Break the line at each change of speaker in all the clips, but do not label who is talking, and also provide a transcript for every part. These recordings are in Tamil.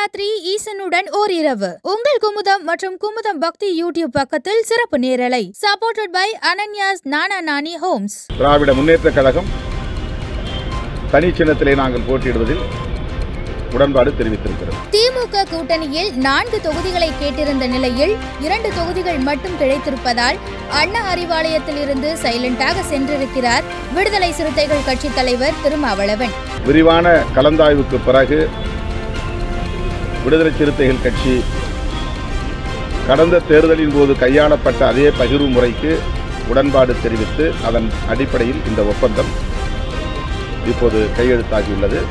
சிவராத்திரி ஈசனுடன் ஓரிரவு உங்கள் குமுதம் மற்றும் குமுதம் பக்தி யூடியூப் பக்கத்தில் சிறப்பு நேரலை சப்போர்ட்டட் பை அனன்யாஸ் நானா நானி ஹோம்ஸ்.
திராவிட முன்னேற்ற கழகம் தனி சின்னத்திலே நாங்கள் போட்டியிடுவதில் உடன்பாடு தெரிவித்திருக்கிறது.
திமுக கூட்டணியில் 4 தொகுதிகளை கேட்டிருந்த நிலையில் 2 தொகுதிகள் மட்டும் கிடைத்திருப்பதால் அண்ணா அறிவாலயத்தில் இருந்து சைலண்டாக சென்றிருக்கிறார் விடுதலை சிறுத்தைகள் கட்சி தலைவர் திருமாவளவன்.
விரிவான கலந்தாய்வுக்கு பிறகு விடுதலை சிறுத்தைகள் கட்சி கடந்த தேர்தலின் போது கையாளப்பட்ட அதே பகிர்வு முறைக்கு உடன்பாடு தெரிவித்து அதன் அடிப்படையில் இந்த ஒப்பந்தம் இப்போது கையெழுத்தாகியுள்ளது.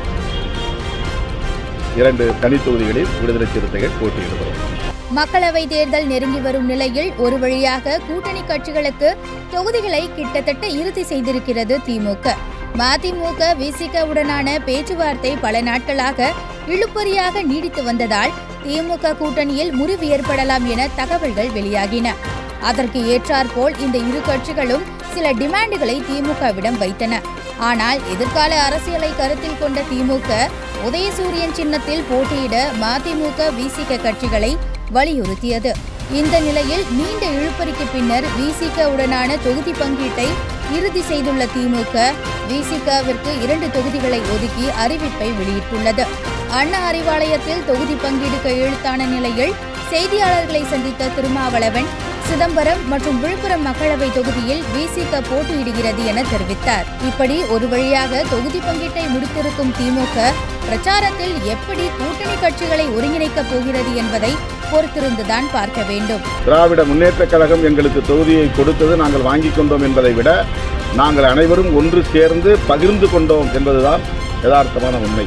2 தனி தொகுதிகளில் விடுதலை சிறுத்தைகள் போட்டியிடுகிறோம்.
மக்களவை தேர்தல் நெருங்கி வரும் நிலையில் ஒரு வழியாக கூட்டணி கட்சிகளுக்கு தொகுதிகளை கிட்டத்தட்ட இறுதி செய்திருக்கிறது திமுக. மதிமுக விசிக உடனான பேச்சுவார்த்தை பல நாட்களாக இழுபறியாக நீடித்து வந்ததால் திமுக கூட்டணியில் முறிவு ஏற்படலாம் என தகவல்கள் வெளியாகின. அதற்கு ஏற்றாற்போல் இந்த இரு கட்சிகளும் சில டிமாண்டுகளை திமுகவிடம் வைத்தன. ஆனால் எதிர்கால அரசியலை கருத்தில் கொண்ட திமுக உதயசூரியன் சின்னத்தில் போட்டியிட மதிமுக விசிக கட்சிகளை வலியுறுத்தியது. இந்த நிலையில் நீண்ட இழுபறிக்கு பின்னர் விசிக உடனான தொகுதி பங்கீட்டை இறுதி செய்துள்ள திமுக விசிகவிற்கு 2 தொகுதிகளை ஒதுக்கி அறிவிப்பை வெளியிட்டுள்ளது. அண்ணா அறிவாலயத்தில் தொகுதி பங்கீடு கையெழுத்தான நிலையில் செய்தியாளர்களை சந்தித்த திருமாவளவன் சிதம்பரம் மற்றும் விழுப்புரம் மக்களவை தொகுதியில் விசிக போட்டியிடுகிறது என தெரிவித்தார். இப்படி ஒரு வழியாக தொகுதி பங்கீட்டை முடித்திருக்கும் திமுக பிரச்சாரத்தில் எப்படி கூட்டணி கட்சிகளை ஒருங்கிணைக்கப் போகிறது என்பதை பொறுத்திருந்துதான் பார்க்க வேண்டும்.
திராவிட முன்னேற்ற கழகம் எங்களுக்கு தொகுதியை கொடுத்தது நாங்கள் வாங்கிக் கொண்டோம் என்பதை விட நாங்கள் அனைவரும் ஒன்று சேர்ந்து பகிர்ந்து கொண்டோம் என்பதுதான் யதார்த்தமான உண்மை.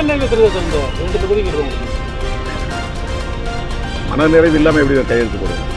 மனநிறைவு இல்லாமல் எப்படி கையெழுத்து போடுவோம்?